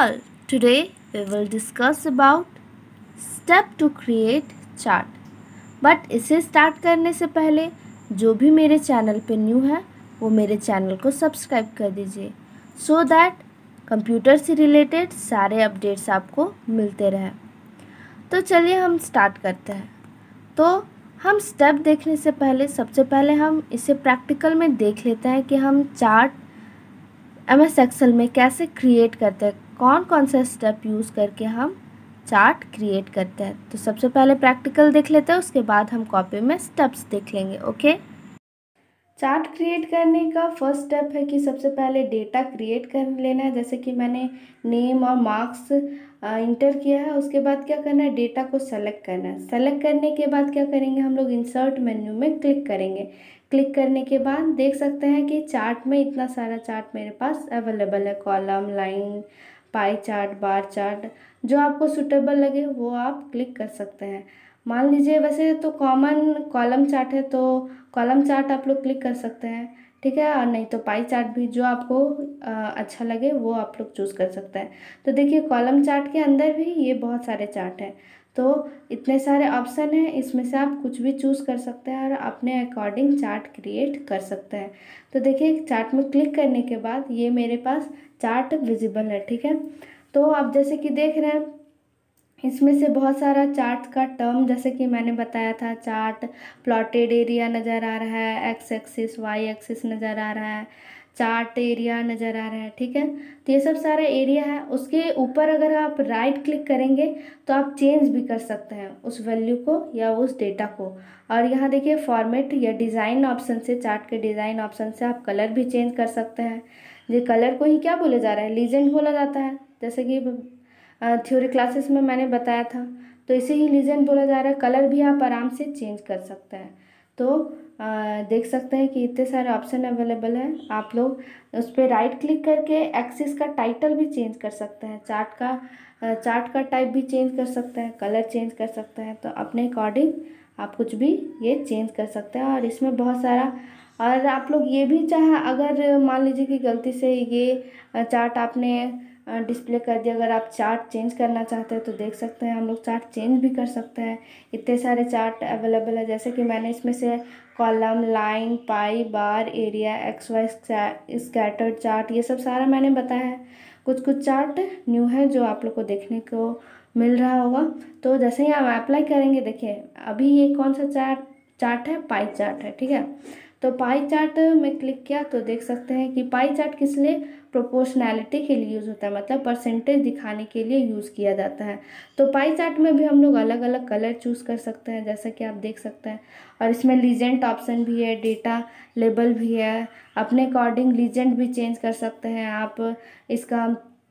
all, today we will discuss about step to create chart. But इसे start करने से पहले जो भी मेरे चैनल पे न्यू है वो मेरे चैनल को सब्सक्राइब कर दीजिए सो दैट कंप्यूटर से रिलेटेड सारे अपडेट्स आपको मिलते रहें। तो चलिए हम स्टार्ट करते हैं। तो हम स्टेप देखने से पहले सबसे पहले हम इसे प्रैक्टिकल में देख लेते हैं कि हम चार्ट MS एक्सेल में कैसे क्रिएट करते हैं, कौन कौन सा स्टेप यूज़ करके हम चार्ट क्रिएट करते हैं। तो सबसे पहले प्रैक्टिकल देख लेते हैं, उसके बाद हम कॉपी में स्टेप्स देख लेंगे। ओके, चार्ट क्रिएट करने का फर्स्ट स्टेप है कि सबसे पहले डेटा क्रिएट कर लेना है। जैसे कि मैंने नेम और मार्क्स इंटर किया है। उसके बाद क्या करना है, डेटा को सेलेक्ट करना है। सेलेक्ट करने के बाद क्या करेंगे, हम लोग इंसर्ट मेन्यू में क्लिक करेंगे। क्लिक करने के बाद देख सकते हैं कि चार्ट में इतना सारा चार्ट मेरे पास अवेलेबल है, column, line, pie chart, bar chart. जो आपको सूटेबल लगे वो आप क्लिक कर सकते हैं। मान लीजिए वैसे तो कॉमन कॉलम चार्ट है, तो कॉलम चार्ट आप लोग क्लिक कर सकते हैं, ठीक है। और नहीं तो पाई चार्ट भी, जो आपको अच्छा लगे वो आप लोग चूज़ कर सकते हैं। तो देखिए कॉलम चार्ट के अंदर भी ये बहुत सारे चार्ट हैं, तो इतने सारे ऑप्शन हैं, इसमें से आप कुछ भी चूज़ कर सकते हैं और अपने अकॉर्डिंग चार्ट क्रिएट कर सकते हैं। तो देखिए चार्ट में क्लिक करने के बाद ये मेरे पास चार्ट विजिबल है, ठीक है। तो आप जैसे कि देख रहे हैं इसमें से बहुत सारा चार्ट का टर्म, जैसे कि मैंने बताया था, चार्ट प्लॉटेड एरिया नज़र आ रहा है, एक्स एक्सिस वाई एक्सिस नज़र आ रहा है, चार्ट एरिया नज़र आ रहा है, ठीक है। तो ये सब सारा एरिया है। उसके ऊपर अगर आप राइट क्लिक करेंगे तो आप चेंज भी कर सकते हैं उस वैल्यू को या उस डेटा को। और यहाँ देखिए फॉर्मेट या डिज़ाइन ऑप्शन से, चार्ट के डिज़ाइन ऑप्शन से आप कलर भी चेंज कर सकते हैं। ये कलर को ही क्या बोला जा रहा है, लीजेंड बोला जाता है। जैसे कि थ्योरी क्लासेस में मैंने बताया था, तो इसे ही लीजेंड बोला जा रहा है। कलर भी आप आराम से चेंज कर सकते हैं। तो देख सकते हैं कि इतने सारे ऑप्शन अवेलेबल हैं। आप लोग उस पर राइट क्लिक करके एक्सिस का टाइटल भी चेंज कर सकते हैं, चार्ट का टाइप भी चेंज कर सकते हैं, कलर चेंज कर सकते हैं। तो अपने अकॉर्डिंग आप कुछ भी ये चेंज कर सकते हैं। और इसमें बहुत सारा, और आप लोग ये भी चाहे, अगर मान लीजिए कि गलती से ये चार्ट आपने डिस्प्ले कर दिया, अगर आप चार्ट चेंज करना चाहते हैं तो देख सकते हैं हम लोग चार्ट चेंज भी कर सकते हैं। इतने सारे चार्ट अवेलेबल है। जैसे कि मैंने इसमें से column, line, pie, bar, area, X Y scattered chart, ये सब सारा मैंने बताया है। कुछ कुछ चार्ट न्यू है जो आप लोग को देखने को मिल रहा होगा। तो जैसे ही हम अप्लाई करेंगे, देखिए अभी ये कौन सा चार्ट है, पाई चार्ट है, ठीक है। तो पाई चार्ट में क्लिक किया तो देख सकते हैं कि पाई चार्ट किस लिए, प्रोपोर्शनैलिटी के लिए यूज़ होता है, मतलब परसेंटेज दिखाने के लिए यूज़ किया जाता है। तो पाई चार्ट में भी हम लोग अलग अलग कलर चूज़ कर सकते हैं, जैसा कि आप देख सकते हैं। और इसमें लीजेंड ऑप्शन भी है, डेटा लेबल भी है। अपने अकॉर्डिंग लीजेंड भी चेंज कर सकते हैं आप। इसका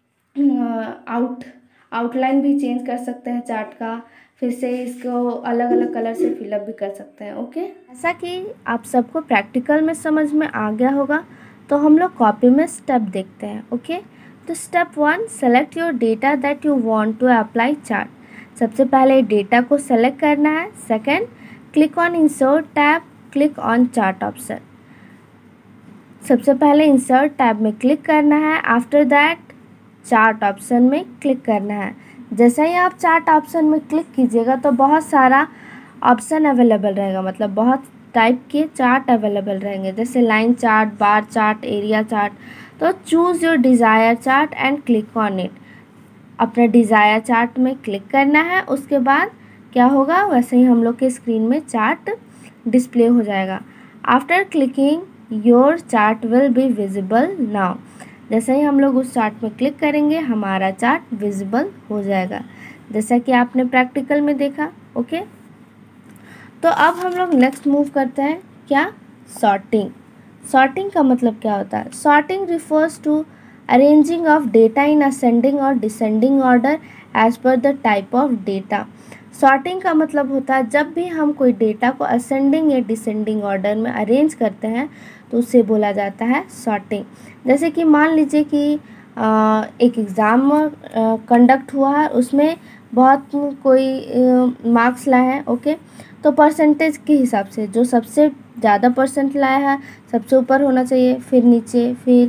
आउटलाइन भी चेंज कर सकते हैं चार्ट का। फिर से इसको अलग अलग कलर से फिलअप भी कर सकते हैं। ओके, ऐसा कि आप सबको प्रैक्टिकल में समझ में आ गया होगा। तो हम लोग कॉपी में स्टेप देखते हैं। ओके, तो step 1, select your data that you want to apply chart. सबसे पहले डेटा को सेलेक्ट करना है। Second, click on insert tab, click on chart option. सबसे पहले इंसर्ट टैब में क्लिक करना है। आफ्टर दैट चार्ट ऑप्शन में क्लिक करना है। जैसे ही आप चार्ट ऑप्शन में क्लिक कीजिएगा तो बहुत सारा ऑप्शन अवेलेबल रहेगा, मतलब बहुत टाइप के चार्ट अवेलेबल रहेंगे, जैसे line chart, bar chart, area chart. तो choose your desire chart and click on it. अपना डिज़ायर चार्ट में क्लिक करना है। उसके बाद क्या होगा, वैसे ही हम लोग के स्क्रीन में चार्ट डिस्प्ले हो जाएगा। After clicking your chart will be visible now. जैसे ही हम लोग उस चार्ट में क्लिक करेंगे हमारा चार्ट विजिबल हो जाएगा, जैसा कि आपने प्रैक्टिकल में देखा। ओके, तो अब हम लोग नेक्स्ट मूव करते हैं, क्या, सॉर्टिंग। सॉर्टिंग का मतलब क्या होता है, sorting refers to arranging of data in ascending और descending order as per the type of data. Sorting का मतलब होता है जब भी हम कोई डेटा को असेंडिंग या डिसेंडिंग ऑर्डर में अरेंज करते हैं तो उसे बोला जाता है सॉर्टिंग। जैसे कि मान लीजिए कि एक एग्ज़ाम कंडक्ट हुआ है, उसमें बहुत कोई मार्क्स लाए हैं। ओके, तो परसेंटेज के हिसाब से जो सबसे ज़्यादा परसेंट लाया है सबसे ऊपर होना चाहिए, फिर नीचे, फिर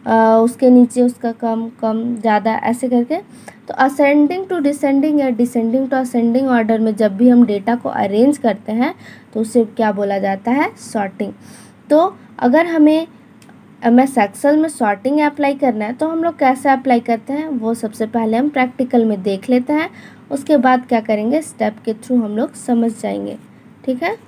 उसके नीचे उसका कम कम ज़्यादा ऐसे करके। तो असेंडिंग टू डिसेंडिंग या डिसेंडिंग टू असेंडिंग ऑर्डर में जब भी हम डेटा को अरेंज करते हैं तो उसे क्या बोला जाता है, सॉर्टिंग। तो अगर हमें MS एक्सेल में सॉर्टिंग अप्लाई करना है तो हम लोग कैसे अप्लाई करते हैं वो सबसे पहले हम प्रैक्टिकल में देख लेते हैं, उसके बाद क्या करेंगे स्टेप के थ्रू हम लोग समझ जाएंगे। ठीक है,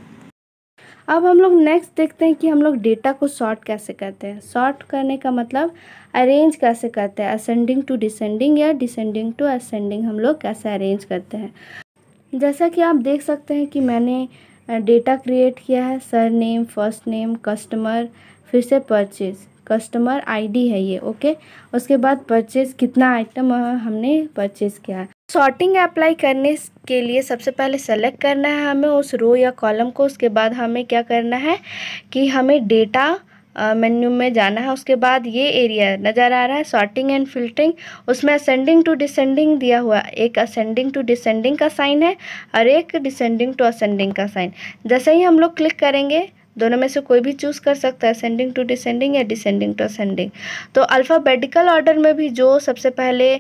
अब हम लोग नेक्स्ट देखते हैं कि हम लोग डेटा को सॉर्ट कैसे करते हैं। सॉर्ट करने का मतलब अरेंज कैसे करते हैं, असेंडिंग टू डिसेंडिंग या डिसेंडिंग टू असेंडिंग हम लोग कैसे अरेंज करते हैं। जैसा कि आप देख सकते हैं कि मैंने डेटा क्रिएट किया है, surname, first name, customer, फिर से परचेज़, कस्टमर आईडी है ये, ओके। उसके बाद परचेज़ कितना आइटम हमने परचेज़ किया है। सॉर्टिंग अप्लाई करने के लिए सबसे पहले सेलेक्ट करना है हमें उस रो या कॉलम को। उसके बाद हमें क्या करना है कि हमें डेटा मेन्यू में जाना है। उसके बाद ये एरिया नज़र आ रहा है सॉर्टिंग एंड फिल्टरिंग, उसमें असेंडिंग टू डिसेंडिंग दिया हुआ, एक असेंडिंग टू डिसेंडिंग का साइन है और एक डिसेंडिंग टू असेंडिंग का साइन। जैसे ही हम लोग क्लिक करेंगे, दोनों में से कोई भी चूज़ कर सकता है, असेंडिंग टू डिसेंडिंग या डिसेंडिंग टू असेंडिंग। तो अल्फ़ाबेटिकल ऑर्डर में भी जो सबसे पहले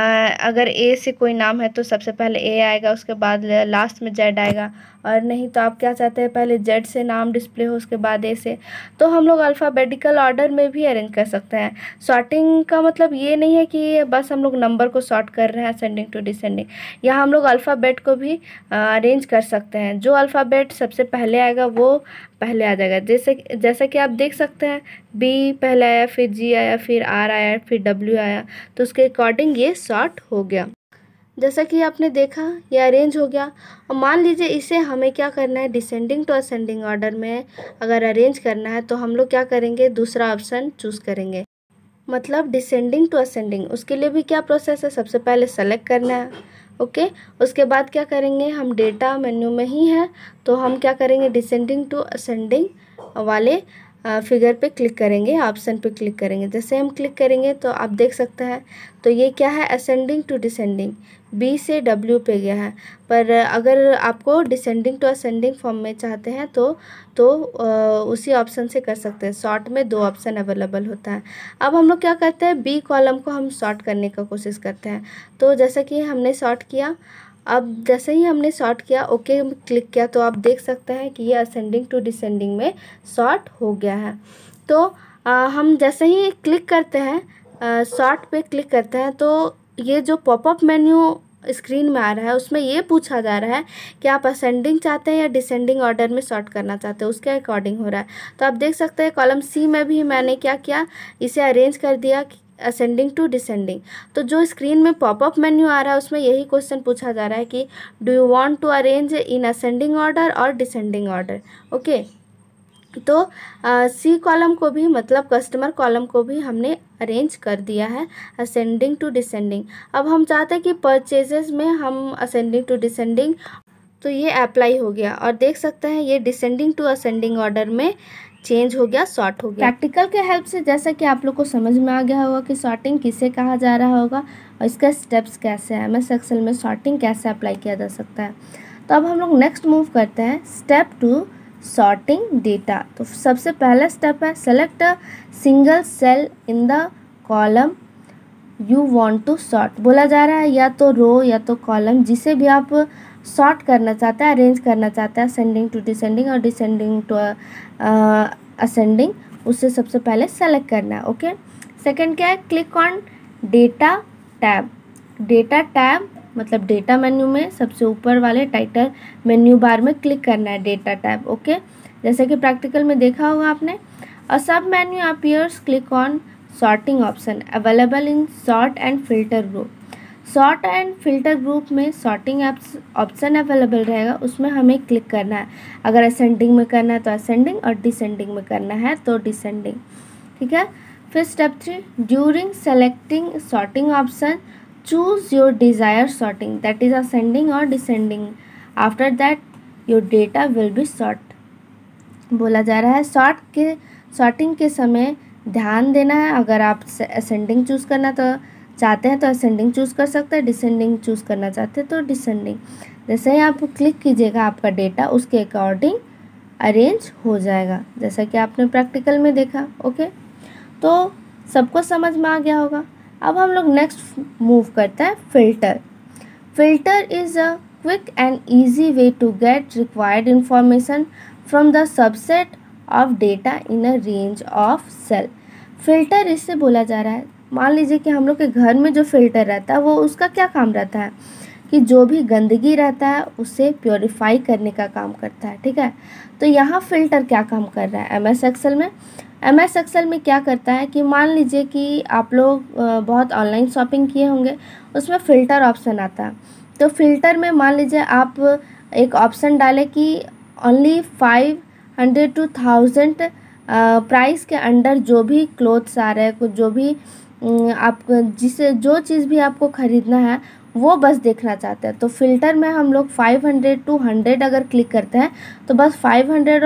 अगर ए से कोई नाम है तो सबसे पहले ए आएगा, उसके बाद लास्ट में जेड आएगा, और नहीं तो आप क्या चाहते हैं पहले जेड से नाम डिस्प्ले हो उसके बाद ए से। तो हम लोग अल्फ़ाबेटिकल ऑर्डर में भी अरेंज कर सकते हैं। सॉर्टिंग का मतलब ये नहीं है कि बस हम लोग नंबर को सॉर्ट कर रहे हैं असेंडिंग टू डिसेंडिंग, यहाँ हम लोग अल्फ़ाबेट को भी अरेंज कर सकते हैं। जो अल्फ़ाबेट सबसे पहले आएगा वो पहले आ जाएगा। जैसा कि आप देख सकते हैं बी पहले आया, फिर जी आया, फिर आर आया, फिर डब्ल्यू आया, तो उसके अकॉर्डिंग ये सॉर्ट हो गया। जैसा कि आपने देखा ये अरेंज हो गया। और मान लीजिए इसे हमें क्या करना है, डिसेंडिंग टू असेंडिंग ऑर्डर में अगर अरेंज करना है तो हम लोग क्या करेंगे, दूसरा ऑप्शन चूज़ करेंगे, मतलब डिसेंडिंग टू असेंडिंग। उसके लिए भी क्या प्रोसेस है, सबसे पहले सेलेक्ट करना है, ओके। उसके बाद क्या करेंगे, हम डेटा मेन्यू में ही है तो हम क्या करेंगे, डिसेंडिंग टू असेंडिंग वाले फिगर पे क्लिक करेंगे, ऑप्शन पे क्लिक करेंगे। जैसे हम क्लिक करेंगे तो आप देख सकते हैं तो ये क्या है, असेंडिंग टू डिसेंडिंग, बी से डब्ल्यू पे गया है। पर अगर आपको डिसेंडिंग टू असेंडिंग फॉर्म में चाहते हैं तो उसी ऑप्शन से कर सकते हैं। सॉर्ट में 2 ऑप्शन अवेलेबल होता है। अब हम लोग क्या करते हैं, बी कॉलम को हम सॉर्ट करने का कोशिश करते हैं। तो जैसा कि हमने सॉर्ट किया, अब जैसे ही हमने सॉर्ट किया, ओके क्लिक किया, तो आप देख सकते हैं कि ये असेंडिंग टू डिसेंडिंग में सॉर्ट हो गया है। तो हम जैसे ही क्लिक करते हैं, सॉर्ट पे क्लिक करते हैं, तो ये जो पॉपअप मेन्यू स्क्रीन में आ रहा है उसमें ये पूछा जा रहा है कि आप असेंडिंग चाहते हैं या डिसेंडिंग ऑर्डर में सॉर्ट करना चाहते हैं, उसके अकॉर्डिंग हो रहा है। तो आप देख सकते हैं कॉलम सी में भी मैंने क्या किया, इसे अरेंज कर दिया असेंडिंग टू डिसेंडिंग। तो जो स्क्रीन में पॉपअप मेन्यू आ रहा है उसमें यही क्वेश्चन पूछा जा रहा है कि do you want to arrange in ascending order और डिसेंडिंग ऑर्डर, ओके। तो सी कॉलम को भी, मतलब कस्टमर कॉलम को भी हमने अरेंज कर दिया है असेंडिंग टू डिसेंडिंग। अब हम चाहते हैं कि परचेजेस में हम असेंडिंग टू डिसेंडिंग, तो ये अप्लाई हो गया और देख सकते हैं ये डिसेंडिंग टू असेंडिंग ऑर्डर में चेंज हो गया, सॉर्ट हो गया। प्रैक्टिकल के हेल्प से जैसा कि आप लोग को समझ में आ गया होगा कि सॉर्टिंग किसे कहा जा रहा होगा और इसका स्टेप्स कैसे है, MS एक्सेल में सॉर्टिंग कैसे अप्लाई किया जा सकता है। तो अब हम लोग नेक्स्ट मूव करते हैं स्टेप 2, सॉर्टिंग डेटा। तो सबसे पहला स्टेप है select a single cell in the column you want to sort. बोला जा रहा है या तो रो या तो कॉलम, जिसे भी आप सॉर्ट करना चाहते हैं, अरेंज करना चाहते हैं, असेंडिंग टू डिसेंडिंग और डिसेंडिंग टू असेंडिंग, उसे सबसे पहले सेलेक्ट करना है, ओके। सेकंड क्या है, click on data tab. Data tab मतलब डेटा मेन्यू में सबसे ऊपर वाले टाइटल मेन्यू बार में क्लिक करना है डेटा टैब, ओके। जैसे कि प्रैक्टिकल में देखा होगा आपने, a submenu appears, click on sorting option available in sort and filter group. Sort and filter group में सॉर्टिंग ऑप्शन अवेलेबल रहेगा, उसमें हमें क्लिक करना है। अगर असेंडिंग में करना है तो असेंडिंग और डिसेंडिंग में करना है तो डिसेंडिंग, ठीक है। फिर step 3, during selecting sorting option choose your desire sorting, that is ascending और descending. After that your data will be sort. बोला जा रहा है सॉर्टिंग के समय ध्यान देना है। अगर आप असेंडिंग चूज़ करना तो चाहते हैं तो असेंडिंग चूज़ कर सकते हैं, डिसेंडिंग चूज़ करना चाहते हैं तो डिसेंडिंग। जैसे ही आप क्लिक कीजिएगा आपका डेटा उसके अकॉर्डिंग अरेंज हो जाएगा, जैसा कि आपने प्रैक्टिकल में देखा, ओके। तो सबको समझ में आ गया होगा। अब हम लोग नेक्स्ट मूव करते हैं filter. Filter is a quick and easy way to get required information from the subset of data in a range of cell. Filter इससे बोला जा रहा है, मान लीजिए कि हम लोग के घर में जो फिल्टर रहता है वो उसका क्या काम रहता है कि जो भी गंदगी रहता है उसे प्योरीफाई करने का काम करता है, ठीक है। तो यहाँ फिल्टर क्या काम कर रहा है एमएस एक्सेल में? एमएस एक्सेल में क्या करता है कि मान लीजिए कि आप लोग बहुत ऑनलाइन शॉपिंग किए होंगे, उसमें फ़िल्टर ऑप्शन आता है। तो फिल्टर में मान लीजिए आप एक ऑप्शन डालें कि ओनली 500 to 1000 प्राइस के अंडर जो भी क्लोथ्स आ रहे हैं, कुछ जो भी आप जिसे जो चीज़ भी आपको ख़रीदना है वो बस देखना चाहते हैं। तो फिल्टर में हम लोग 500 to 100 अगर क्लिक करते हैं तो बस 500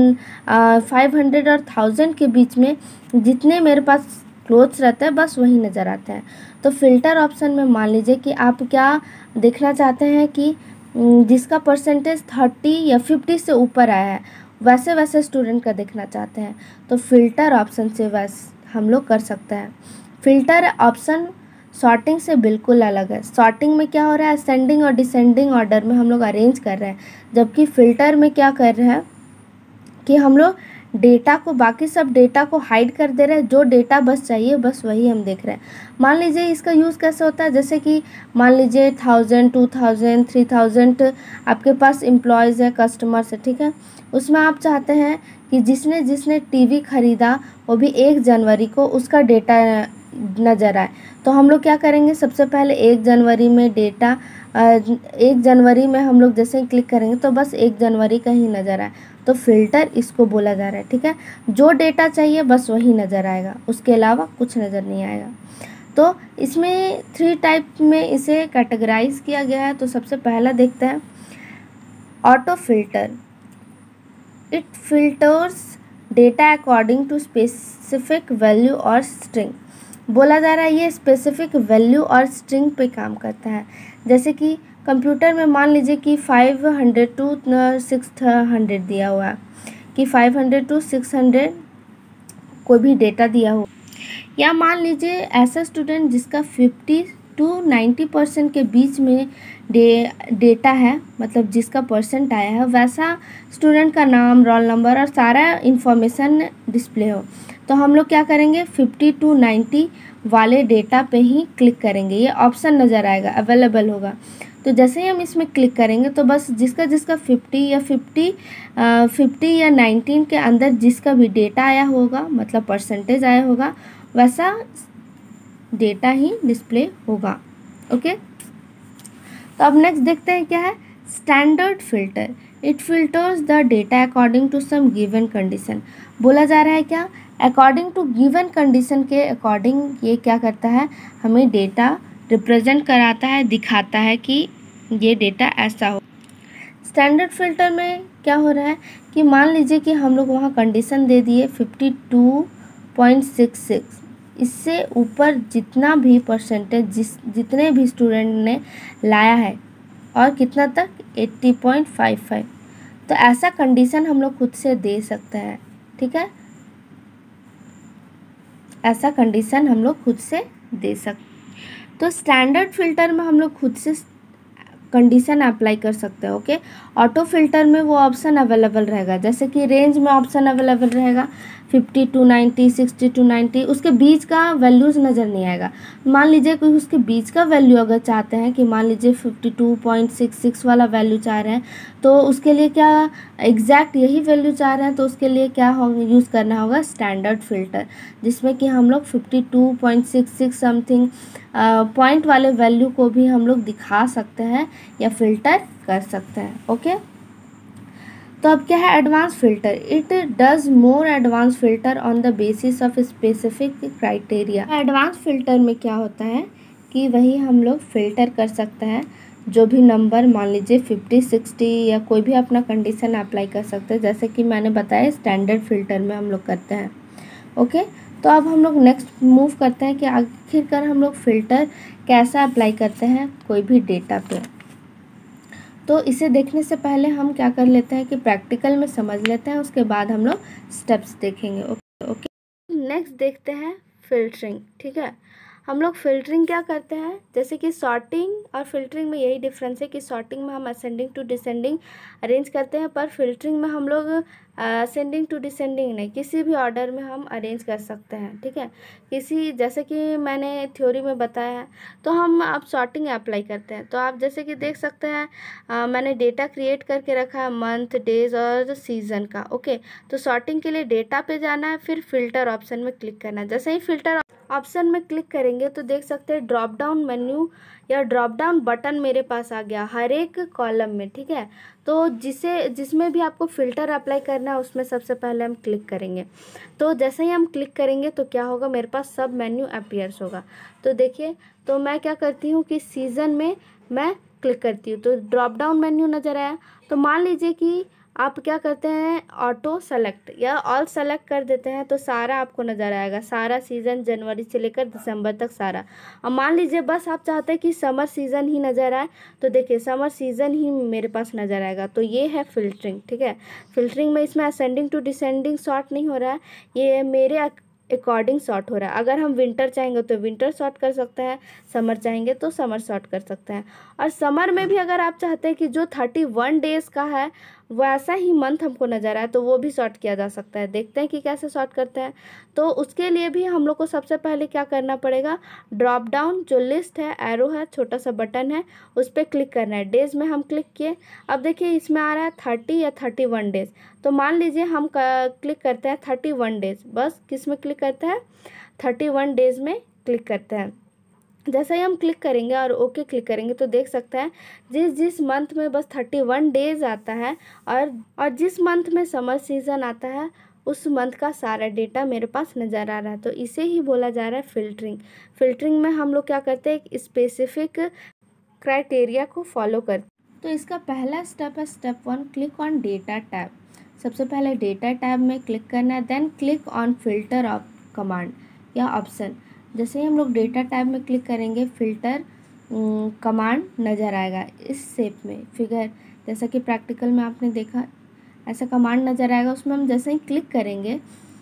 और 1000 के बीच में जितने मेरे पास क्लोथ्स रहते हैं बस वही नज़र आते हैं। तो फिल्टर ऑप्शन में मान लीजिए कि आप क्या देखना चाहते हैं कि जिसका परसेंटेज 30 या 50 से ऊपर आया है वैसे वैसे स्टूडेंट का देखना चाहते हैं, तो फिल्टर ऑप्शन से वैसे हम लोग कर सकते हैं। फिल्टर ऑप्शन सॉर्टिंग से बिल्कुल अलग है। सॉर्टिंग में क्या हो रहा है, असेंडिंग और डिसेंडिंग ऑर्डर में हम लोग अरेंज कर रहे हैं, जबकि फ़िल्टर में क्या कर रहे हैं कि हम लोग डेटा को, बाकी सब डेटा को हाइड कर दे रहे हैं, जो डेटा बस चाहिए बस वही हम देख रहे हैं। मान लीजिए इसका यूज़ कैसे होता है, जैसे कि मान लीजिए 1000, 2000, 3000 आपके पास एम्प्लॉयज़ है, कस्टमर्स है, ठीक है। उसमें आप चाहते हैं कि जिसने जिसने टीवी ख़रीदा वो भी 1 जनवरी को उसका डेटा नज़र आए। तो हम लोग क्या करेंगे, सबसे पहले 1 जनवरी में डेटा 1 जनवरी में हम लोग जैसे ही क्लिक करेंगे तो बस 1 जनवरी का ही नज़र आए। तो फिल्टर इसको बोला जा रहा है, ठीक है। जो डेटा चाहिए बस वही नज़र आएगा, उसके अलावा कुछ नज़र नहीं आएगा। तो इसमें 3 टाइप में इसे कैटेगराइज किया गया है। तो सबसे पहला देखते हैं auto filter. It filters data according to specific value और स्ट्रिंग। बोला जा रहा है ये स्पेसिफिक वैल्यू और स्ट्रिंग पे काम करता है। जैसे कि कंप्यूटर में मान लीजिए कि 500 to 600 दिया हुआ है, कि 500 to 600 कोई भी डेटा दिया हो, या मान लीजिए ऐसा स्टूडेंट जिसका 50 to 90% के बीच में डेटा है, मतलब जिसका परसेंट आया है, वैसा स्टूडेंट का नाम, रोल नंबर और सारा इन्फॉर्मेशन डिस्प्ले हो। तो हम लोग क्या करेंगे, 50 to 90 वाले डेटा पे ही क्लिक करेंगे, ये ऑप्शन नज़र आएगा, अवेलेबल होगा। तो जैसे ही हम इसमें क्लिक करेंगे तो बस जिसका 50 या 19 के अंदर जिसका भी डेटा आया होगा, मतलब परसेंटेज आया होगा, वैसा डेटा ही डिस्प्ले होगा। ओके, तो अब नेक्स्ट देखते हैं क्या है standard filter. It filters the data according to some given condition. बोला जा रहा है क्या, अकॉर्डिंग टू गिवन कंडीशन के अकॉर्डिंग ये क्या करता है, हमें डेटा रिप्रेजेंट कराता है, दिखाता है कि ये डेटा ऐसा हो। स्टैंडर्ड फिल्टर में क्या हो रहा है कि मान लीजिए कि हम लोग वहाँ कंडीशन दे दिए 52.66, इससे ऊपर जितना भी परसेंटेज जितने भी स्टूडेंट ने लाया है, और कितना तक 80.55, तो ऐसा कंडीशन हम लोग खुद से दे सकते हैं, ठीक है। ऐसा कंडीशन हम लोग खुद से दे सकते। तो स्टैंडर्ड फिल्टर में हम लोग खुद से कंडीशन अप्लाई कर सकते हैं। ओके, ऑटो फिल्टर में वो ऑप्शन अवेलेबल रहेगा, जैसे कि रेंज में ऑप्शन अवेलेबल रहेगा 50 to 90, 60 to 90, उसके बीच का वैल्यूज़ नज़र नहीं आएगा। मान लीजिए कोई उसके बीच का वैल्यू अगर चाहते हैं कि मान लीजिए 52.66 वाला वैल्यू चाह रहे हैं, तो उसके लिए क्या एग्जैक्ट यही वैल्यू चाह रहे हैं, तो उसके लिए क्या हो यूज़ करना होगा स्टैंडर्ड फिल्टर, जिसमें कि हम लोग 52.66 समथिंग पॉइंट वाले वैल्यू को भी हम लोग दिखा सकते हैं या फिल्टर कर सकते हैं। ओके, तो अब क्या है advance filter. It does more advance filter on the basis of specific criteria. Advance filter में क्या होता है कि वही हम लोग फिल्टर कर सकते हैं, जो भी नंबर मान लीजिए 50, 60 या कोई भी अपना कंडीशन अप्लाई कर सकते हैं, जैसे कि मैंने बताया स्टैंडर्ड फिल्टर में हम लोग करते हैं। ओके, तो अब हम लोग नेक्स्ट मूव करते हैं कि आखिरकार हम लोग फ़िल्टर कैसा अप्लाई करते हैं कोई भी डेटा पे। तो इसे देखने से पहले हम क्या कर लेते हैं कि प्रैक्टिकल में समझ लेते हैं, उसके बाद हम लोग स्टेप्स देखेंगे। ओके, नेक्स्ट देखते हैं फिल्टरिंग। ठीक है, हम लोग फिल्टरिंग क्या करते हैं, जैसे कि सॉर्टिंग और फिल्टरिंग में यही डिफरेंस है कि सॉर्टिंग में हम असेंडिंग टू डिसेंडिंग अरेंज करते हैं, पर फिल्टरिंग में हम लोग असेंडिंग टू डिसेंडिंग नहीं, किसी भी ऑर्डर में हम अरेंज कर सकते हैं। ठीक है, किसी, जैसे कि मैंने थ्योरी में बताया है, तो हम अब सॉर्टिंग अप्लाई करते हैं। तो आप जैसे कि देख सकते हैं मैंने डेटा क्रिएट करके रखा है मंथ, डेज और सीज़न का। ओके, तो सॉर्टिंग के लिए डेटा पे जाना है, फिर फिल्टर ऑप्शन में क्लिक करना है। जैसे ही फिल्टर ऑप्शन में क्लिक करेंगे तो देख सकते हैं ड्रॉप डाउन मेन्यू या ड्रॉप डाउन बटन मेरे पास आ गया हर एक कॉलम में। ठीक है, तो जिसमें भी आपको फ़िल्टर अप्लाई करना है उसमें सबसे पहले हम क्लिक करेंगे। तो जैसे ही हम क्लिक करेंगे तो क्या होगा, मेरे पास सब मेन्यू अपीयर्स होगा। तो देखिए, तो मैं क्या करती हूँ कि सीज़न में मैं क्लिक करती हूँ तो ड्रॉप डाउन मेन्यू नज़र आया। तो मान लीजिए कि आप क्या करते हैं, ऑटो सेलेक्ट या ऑल सेलेक्ट कर देते हैं तो सारा आपको नज़र आएगा, सारा सीज़न जनवरी से लेकर दिसंबर तक सारा। और मान लीजिए बस आप चाहते हैं कि समर सीज़न ही नज़र आए, तो देखिए समर सीज़न ही मेरे पास नज़र आएगा। तो ये है फिल्टरिंग। ठीक है, फिल्टरिंग में इसमें असेंडिंग टू डिसेंडिंग सॉर्ट नहीं हो रहा है, ये मेरे अकॉर्डिंग सॉर्ट हो रहा है। अगर हम विंटर चाहेंगे तो विंटर सॉर्ट कर सकते हैं, समर चाहेंगे तो समर सॉर्ट कर सकते हैं। और समर में भी अगर आप चाहते हैं कि जो 31 डेज़ का है वैसा ही मंथ हमको नज़र आए तो वो भी सॉर्ट किया जा सकता है। देखते हैं कि कैसे सॉर्ट करते हैं। तो उसके लिए भी हम लोग को सबसे पहले क्या करना पड़ेगा, ड्रॉप डाउन जो लिस्ट है, एरो है, छोटा सा बटन है, उस पर क्लिक करना है। डेज़ में हम क्लिक किए, अब देखिए इसमें आ रहा है 30 या 31 डेज़। तो मान लीजिए हम क्लिक करते हैं 31 डेज़, बस किस में क्लिक करते हैं, 31 डेज़ में क्लिक करते हैं। जैसे ही हम क्लिक करेंगे और ओके क्लिक करेंगे तो देख सकते हैं जिस जिस मंथ में बस 31 डेज़ आता है और जिस मंथ में समर सीज़न आता है उस मंथ का सारा डेटा मेरे पास नज़र आ रहा है। तो इसे ही बोला जा रहा है फिल्टरिंग। फिल्टरिंग में हम लोग क्या करते हैं, एक स्पेसिफिक क्राइटेरिया को फॉलो करते हैं। तो इसका पहला स्टेप है step 1, click on data tab. सबसे पहले डेटा टैब में क्लिक करना है, then click on filter of command या ऑप्शन। जैसे ही हम लोग डेटा टैब में क्लिक करेंगे फिल्टर कमांड नज़र आएगा इस शेप में, फिगर, जैसा कि प्रैक्टिकल में आपने देखा ऐसा कमांड नज़र आएगा। उसमें हम जैसे ही क्लिक करेंगे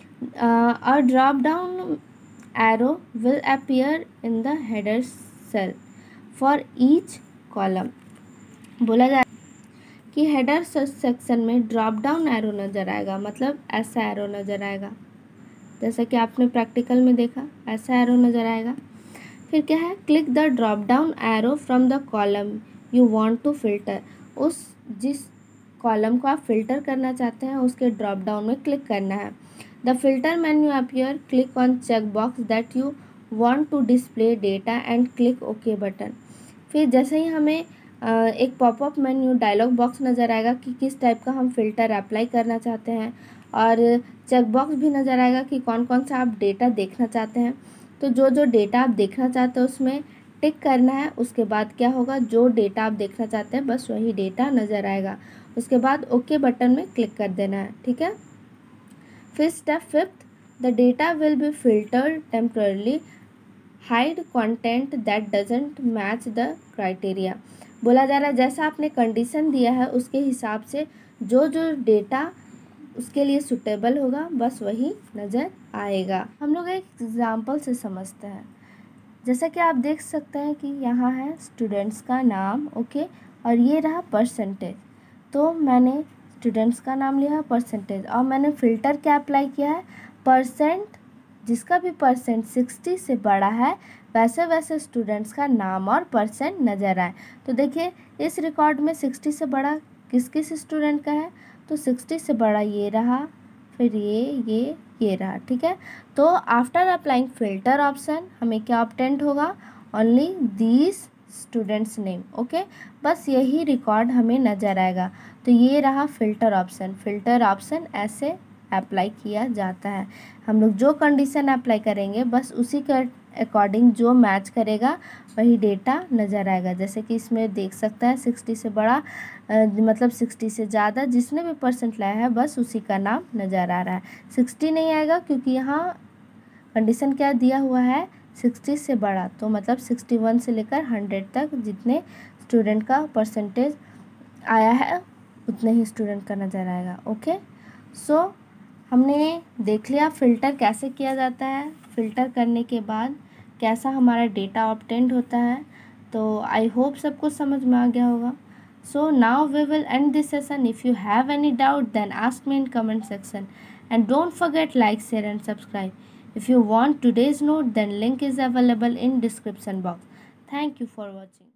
और drop down arrow will appear in the header cell for each column. बोला जा कि हेडर सेक्शन में ड्रॉप डाउन एरो नज़र आएगा, मतलब ऐसा एरो नज़र आएगा, जैसा कि आपने प्रैक्टिकल में देखा ऐसा एरो नज़र आएगा। फिर क्या है, click the drop down arrow from the column you want to filter. उस जिस कॉलम को आप फिल्टर करना चाहते हैं उसके ड्रॉप डाउन में क्लिक करना है। The filter menu appear, click on check box that you want to display data and click okay button. फिर जैसे ही हमें एक पॉपअप मेन्यू डायलॉग बॉक्स नज़र आएगा कि किस टाइप का हम फ़िल्टर अप्लाई करना चाहते हैं, और चेक बॉक्स भी नज़र आएगा कि कौन कौन सा आप डेटा देखना चाहते हैं। तो जो जो डेटा आप देखना चाहते हैं उसमें टिक करना है। उसके बाद क्या होगा, जो डेटा आप देखना चाहते हैं बस वही डेटा नज़र आएगा। उसके बाद ओके बटन में क्लिक कर देना है। ठीक है, फिर step 5, the data will be filtered temporarily, hide content that doesn't match the criteria. बोला जा रहा है जैसा आपने कंडीशन दिया है उसके हिसाब से जो जो डेटा उसके लिए सूटेबल होगा बस वही नज़र आएगा। हम लोग एक एग्जांपल से समझते हैं। जैसा कि आप देख सकते हैं कि यहाँ है स्टूडेंट्स का नाम, ओके, और ये रहा परसेंटेज। तो मैंने स्टूडेंट्स का नाम लिया परसेंटेज और मैंने फ़िल्टर क्या अप्लाई किया है, परसेंट, जिसका भी परसेंट 60 से बड़ा है वैसे वैसे स्टूडेंट्स का नाम और परसेंट नज़र आए। तो देखिए इस रिकॉर्ड में 60 से बड़ा किस किस स्टूडेंट का है, तो 60 से बड़ा ये रहा, फिर ये रहा। ठीक है, तो आफ्टर अप्लाइंग फिल्टर ऑप्शन हमें क्या ऑब्टेंड होगा, only these students name. Okay, बस यही रिकॉर्ड हमें नज़र आएगा। तो ये रहा फिल्टर ऑप्शन। फिल्टर ऑप्शन ऐसे अप्लाई किया जाता है। हम लोग जो कंडीशन अप्लाई करेंगे बस उसी के अकॉर्डिंग जो मैच करेगा वही डेटा नज़र आएगा। जैसे कि इसमें देख सकते हैं 60 से बड़ा मतलब 60 से ज़्यादा जिसने भी परसेंट लाया है बस उसी का नाम नज़र आ रहा है। 60 नहीं आएगा क्योंकि यहाँ कंडीशन क्या दिया हुआ है, 60 से बड़ा, तो मतलब 61 से लेकर 100 तक जितने स्टूडेंट का परसेंटेज आया है उतने ही स्टूडेंट का नज़र आएगा। ओके, सो हमने देख लिया फ़िल्टर कैसे किया जाता है, फ़िल्टर करने के बाद कैसा हमारा डेटा ऑब्टेंड होता है। तो आई होप सबको समझ में आ गया होगा। So now we will end this session. If you have any doubt, then ask me in comment section. And don't forget like, share and subscribe. If you want today's note, then link is available in description box. Thank you for watching.